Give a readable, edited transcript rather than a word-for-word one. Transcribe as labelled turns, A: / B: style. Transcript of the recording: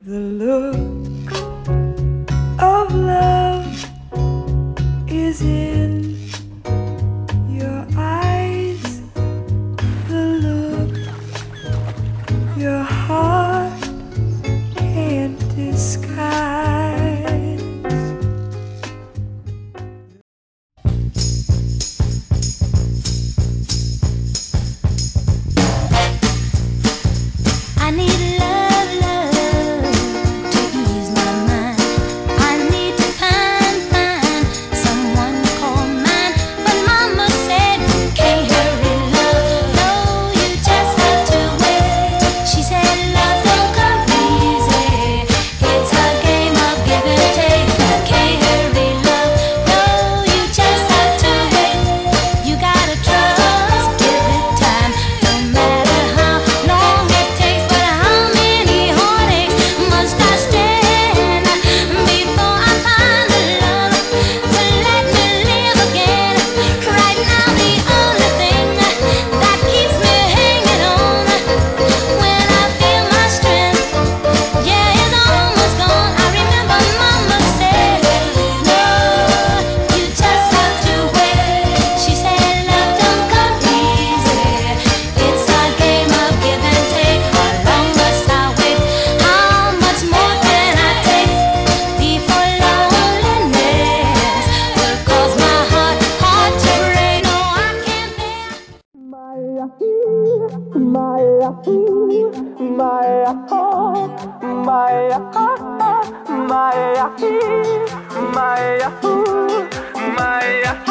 A: The look of love is in your eyes. The look your heart can't disguise.
B: I need love, love to ease my mind. I need to find someone to call mine. But Mama said you can't hurry love. No, you just have to wait. She said love don't come easy. It's a game of give and take. You can't hurry love. No, you just have to wait. You gotta trust, give it time. No matter how long it takes, but how many heartaches must I stand before I find the love to let me live again? Right now the only thing that keeps me hanging on when I feel my strength, yeah, it's almost gone. I remember Mama said, no, you just have to wait. She said love don't come easy. It's a game of give and take. How long must I wait? How much more can I take before loneliness will cause my heart to break? No, I can't bear.
A: My